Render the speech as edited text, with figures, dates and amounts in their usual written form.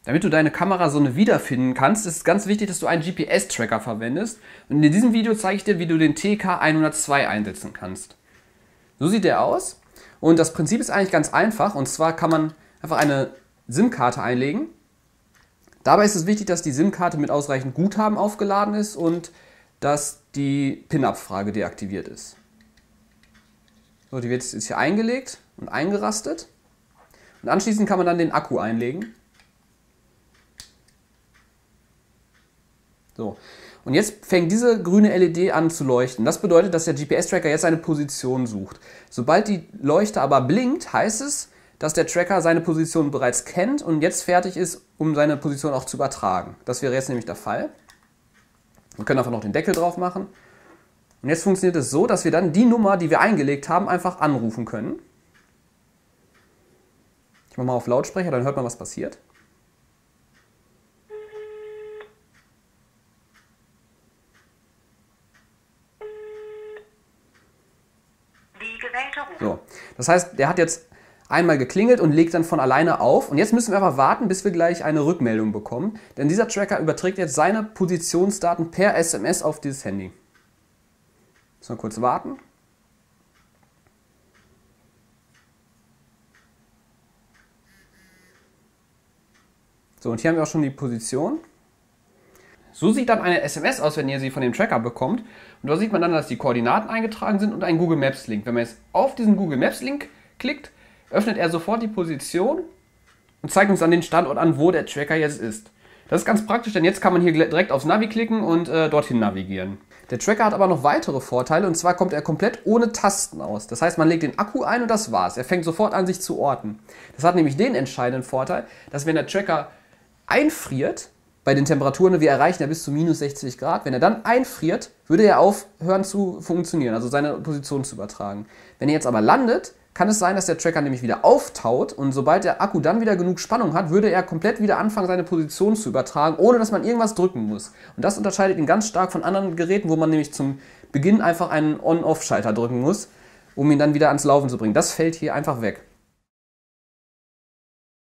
Damit du deine Kamerasonne wiederfinden kannst, ist es ganz wichtig, dass du einen GPS-Tracker verwendest. Und in diesem Video zeige ich dir, wie du den TK102 einsetzen kannst. So sieht der aus. Und das Prinzip ist eigentlich ganz einfach. Und zwar kann man einfach eine SIM-Karte einlegen. Dabei ist es wichtig, dass die SIM-Karte mit ausreichend Guthaben aufgeladen ist und dass die PIN-Abfrage deaktiviert ist. So, die wird jetzt hier eingelegt und eingerastet. Und anschließend kann man dann den Akku einlegen. So, und jetzt fängt diese grüne LED an zu leuchten. Das bedeutet, dass der GPS-Tracker jetzt seine Position sucht. Sobald die Leuchte aber blinkt, heißt es, dass der Tracker seine Position bereits kennt und jetzt fertig ist, um seine Position auch zu übertragen. Das wäre jetzt nämlich der Fall. Wir können einfach noch den Deckel drauf machen. Und jetzt funktioniert es so, dass wir dann die Nummer, die wir eingelegt haben, einfach anrufen können. Ich mache mal auf Lautsprecher, dann hört man, was passiert. So, das heißt, der hat jetzt einmal geklingelt und legt dann von alleine auf. Und jetzt müssen wir einfach warten, bis wir gleich eine Rückmeldung bekommen. Denn dieser Tracker überträgt jetzt seine Positionsdaten per SMS auf dieses Handy. Müssen wir kurz warten. So, und hier haben wir auch schon die Position. So sieht dann eine SMS aus, wenn ihr sie von dem Tracker bekommt. Und da sieht man dann, dass die Koordinaten eingetragen sind und ein Google Maps Link. Wenn man jetzt auf diesen Google Maps Link klickt, öffnet er sofort die Position und zeigt uns dann den Standort an, wo der Tracker jetzt ist. Das ist ganz praktisch, denn jetzt kann man hier direkt aufs Navi klicken und dorthin navigieren. Der Tracker hat aber noch weitere Vorteile, und zwar kommt er komplett ohne Tasten aus. Das heißt, man legt den Akku ein und das war's. Er fängt sofort an, sich zu orten. Das hat nämlich den entscheidenden Vorteil, dass wenn der Tracker einfriert, bei den Temperaturen, wir erreichen ja bis zu minus 60 Grad. Wenn er dann einfriert, würde er aufhören zu funktionieren, also seine Position zu übertragen. Wenn er jetzt aber landet, kann es sein, dass der Tracker nämlich wieder auftaut und sobald der Akku dann wieder genug Spannung hat, würde er komplett wieder anfangen, seine Position zu übertragen, ohne dass man irgendwas drücken muss. Und das unterscheidet ihn ganz stark von anderen Geräten, wo man nämlich zum Beginn einfach einen On-Off-Schalter drücken muss, um ihn dann wieder ans Laufen zu bringen. Das fällt hier einfach weg.